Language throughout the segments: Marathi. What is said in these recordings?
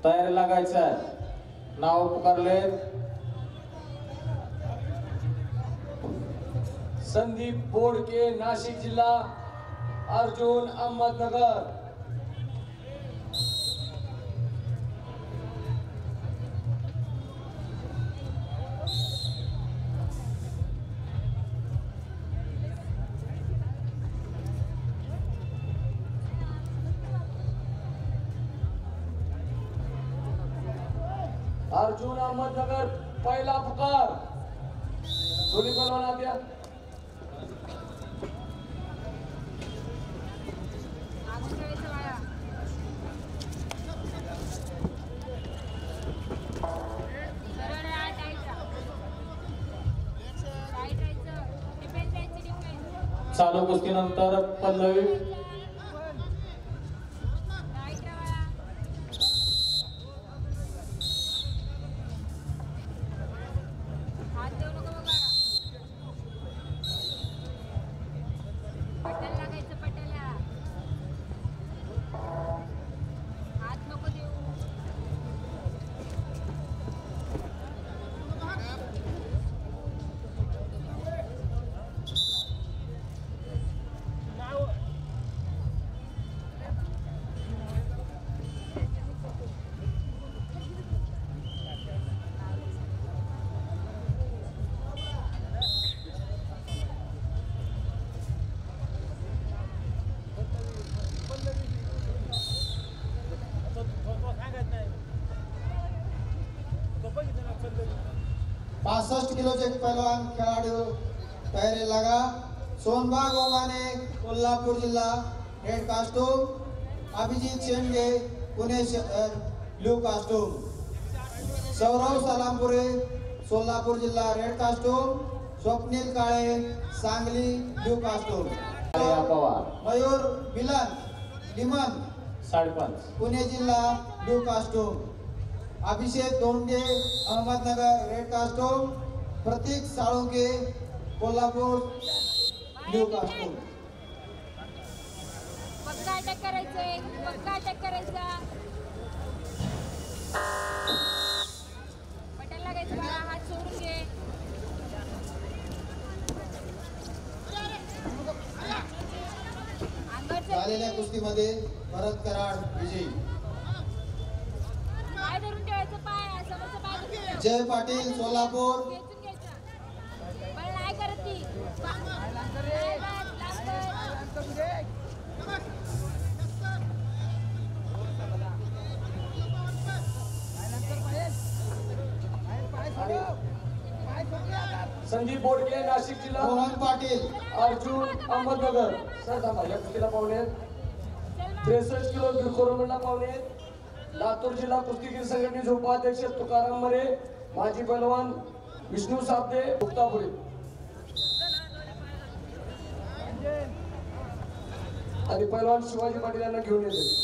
तयारी लागायचं आहे. नाव पुकारले. संदीप बोडके नाशिक जिल्हा, अर्जुन अहमदनगर. अर्जुन अहमदनगर पहिला पुकार. दोन्ही पहलवान द्या. चालू कुस्तीनंतर पल्लवी पासष्ट किलोचे पहलवान खेळाडू तयारी लागा. सोनबाग ओगाने कोल्हापूर जिल्हा रेड कास्टूम, अभिजित शेंडगे पुणे शहर ब्लू कास्टूम, सौरव सलामपुरे सोलापूर जिल्हा red costume, Swapnil Kale Sangli blue costume, Mayur बिलन लिमन 5.5 पुणे जिल्हा blue costume, Abhishek Donde Ahmednagar red costume, Pratik Salunke Kolhapur blue costume. पक्का अटॅक करायचंय, पक्का अटॅक करायचा. पटायला लागायचं बाळा, हात सोडून घे. झालेल्या कुस्तीमध्ये भरत कराड विजयी. पाय धरून ठेवायचं, पाय समोरचा पाय धरून ठेव. जय पाटील सोलापूर. खेचून घ्यायचा. पण नाही करत ती. संदीप बोडके नाशिक जिल्हा, मोहन पाटील अर्जुन अहमदनगर. सर थांबा, या कुस्तीला पाहुणे 63 किलो गिरकोरमला पाहुणे. लातूर जिल्हा कुस्तीगीर संघटनेचे उपाध्यक्ष तुकाराम मरे, माजी पहलवान विष्णू साबदे मुक्तापुरी आणि पहलवान शिवाजी पाटील यांना घेऊन येते.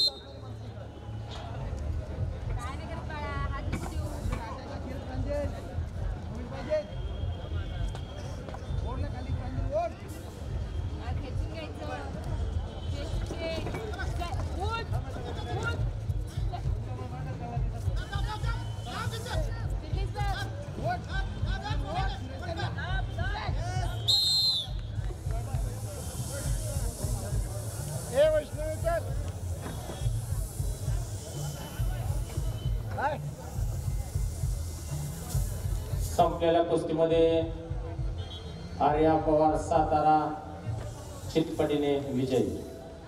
संपलेल्या कुस्तीमध्ये आर्या पवार सातारा चितपटीने विजयी.